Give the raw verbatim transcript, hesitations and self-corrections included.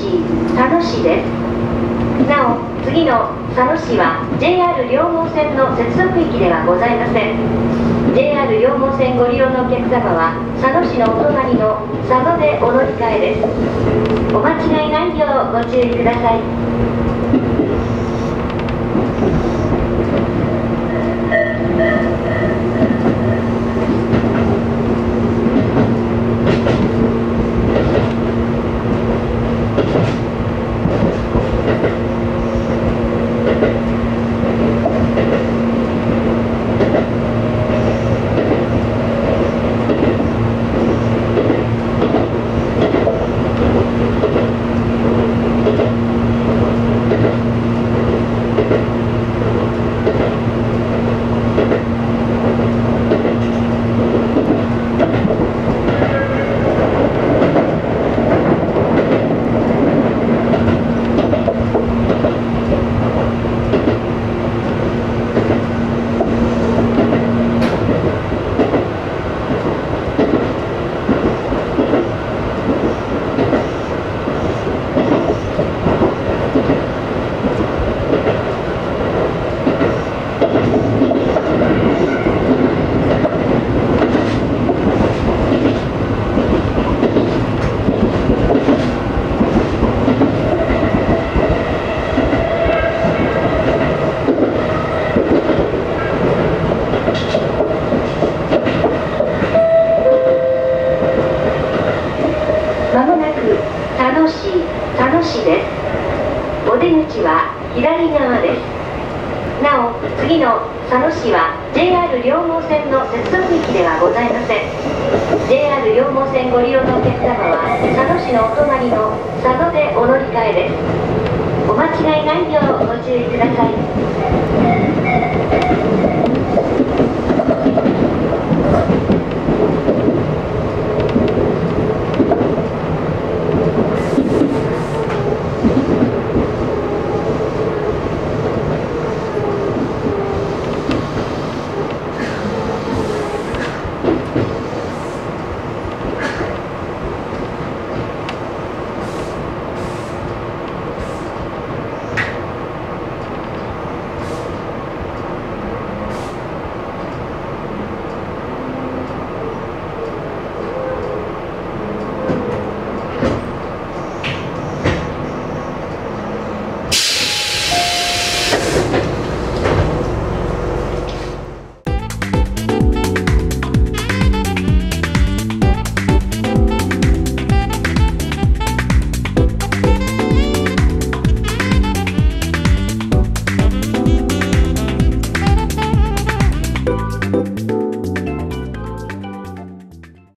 佐野市です。なお、次の佐野市は ジェイアール 両毛線の接続駅ではございません。 ジェイアール 両毛線ご利用のお客様は佐野市のお隣の佐野でお乗り換えです。お間違いないようご注意ください。まもなく佐野市佐野市です。お出口は左側です。なお、次の佐野市は ジェイアール 両毛線の接続駅ではございません。 ジェイアール 両毛線ご利用のお客様は佐野市のお隣の佐野でお乗り換えです。お間違いないようご注意ください。